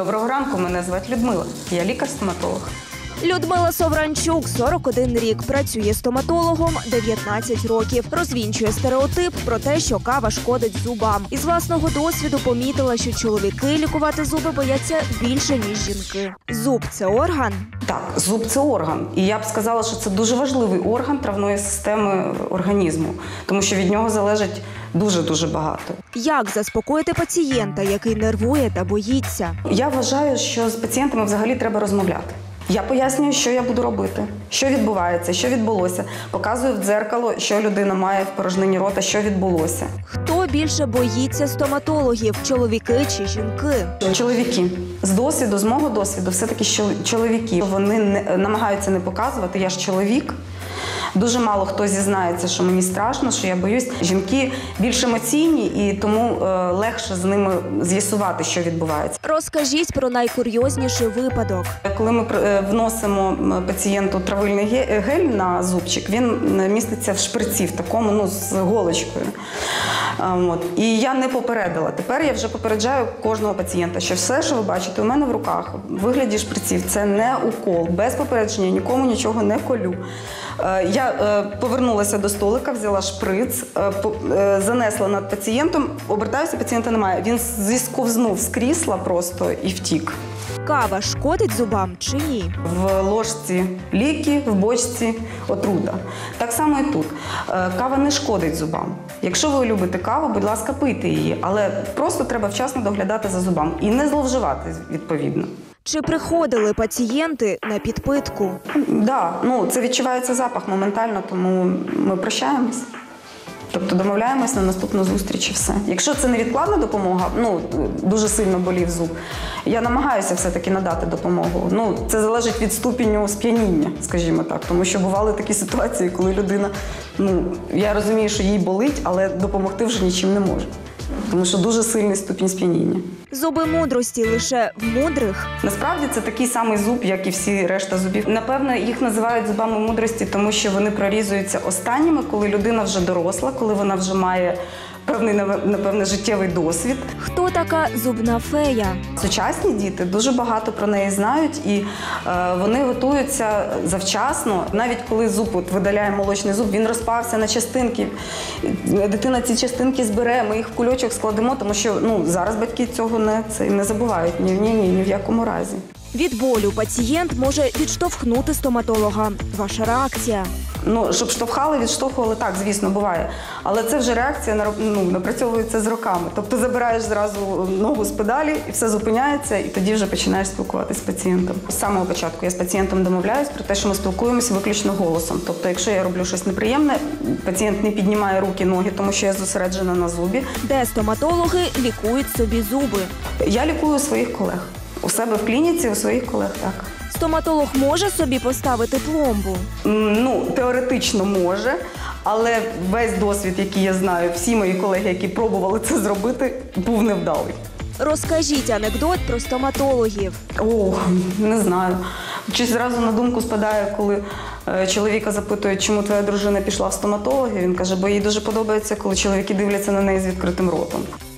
Доброго ранку, мене звати Людмила. Я лікар-стоматолог. Людмила Совранчук, 41 рік, працює стоматологом 19 років. Розвінчує стереотип про те, що кава шкодить зубам. Із власного досвіду помітила, що чоловіки лікувати зуби бояться більше, ніж жінки. Зуб – це орган? Так, зуб – це орган. І я б сказала, що це дуже важливий орган травної системи організму, тому що від нього залежить дуже-дуже багато. Як заспокоїти пацієнта, який нервує та боїться? Я вважаю, що з пацієнтами взагалі треба розмовляти. Я пояснюю, що я буду робити, що відбувається, що відбулося. Показую в дзеркало, що людина має в порожнині рота, що відбулося. Хто більше боїться стоматологів – чоловіки чи жінки? Чоловіки. З мого досвіду, все-таки чоловіки. Вони намагаються не показувати, я ж чоловік. Дуже мало хто зізнається, що мені страшно, що я боюсь. Жінки більш емоційні і тому легше з ними з'ясувати, що відбувається. Розкажіть про найкурйозніший випадок. Коли ми вносимо пацієнту травильний гель на зубчик, він міститься в шприці, в такому, з голочкою. І я не попередила. Тепер я вже попереджаю кожного пацієнта, що все, що ви бачите у мене в руках, в вигляді шприців, це не укол. Без попередження нікому нічого не колю. Я повернулася до столика, взяла шприц, занесла над пацієнтом, обертаюся, пацієнта немає. Він зісковзнув з крісла просто і втік. Кава шкодить зубам чи ні? В ложці ліки, в бочці отрута. Так само і тут. Кава не шкодить зубам. Якщо ви любите каву, будь ласка, пийте її, але просто треба вчасно доглядати за зубами і не зловживати відповідно. Чи приходили пацієнти на підпитку? Так, це відчувається запах моментально, тому ми прощаємось. Тобто домовляємось на наступну зустріч і все. Якщо це невідкладна допомога, дуже сильно болів зуб, я намагаюся все-таки надати допомогу. Це залежить від ступеню сп'яніння, скажімо так. Тому що бували такі ситуації, коли людина, я розумію, що їй болить, але допомогти вже нічим не може. Тому що дуже сильний ступінь сп'яніння. Зуби мудрості лише в мудрих? Насправді це такий самий зуб, як і всі решта зубів. Напевно, їх називають зубами мудрості, тому що вони прорізуються останніми, коли людина вже доросла, коли вона вже має певний, напевне, життєвий досвід. Хто така зубна фея? Сучасні діти дуже багато про неї знають і вони готуються завчасно. Навіть коли зуб видаляє молочний зуб, він розпався на частинки. Дитина ці частинки збере, ми їх в кульочок складемо, тому що зараз батьки цього не забувають. Ні, в якому разі. Від болю пацієнт може відштовхнути стоматолога. Ваша реакція? Щоб штовхали, відштовхували, так, звісно, буває. Але це вже реакція напрацьовується з роками. Тобто забираєш зразу ногу з педалі і все зупиняється, і тоді вже починаєш спілкуватися з пацієнтом. З самого початку я з пацієнтом домовляюсь про те, що ми спілкуємося виключно голосом. Тобто, якщо я роблю щось неприємне, пацієнт не піднімає руки, ноги, тому що я зосереджена на зубі. Де стоматологи лікують собі зуби? Я лікую своїх колег. У себе в клініці, у своїх колег, так. Стоматолог може собі поставити пломбу? Теоретично може, але весь досвід, який я знаю, всі мої колеги, які пробували це зробити, був невдалий. Розкажіть анекдот про стоматологів. Не знаю. Чи зразу на думку спадає, коли чоловіка запитують, чому твоя дружина пішла в стоматологи, він каже, бо їй дуже подобається, коли чоловіки дивляться на неї з відкритим ротом.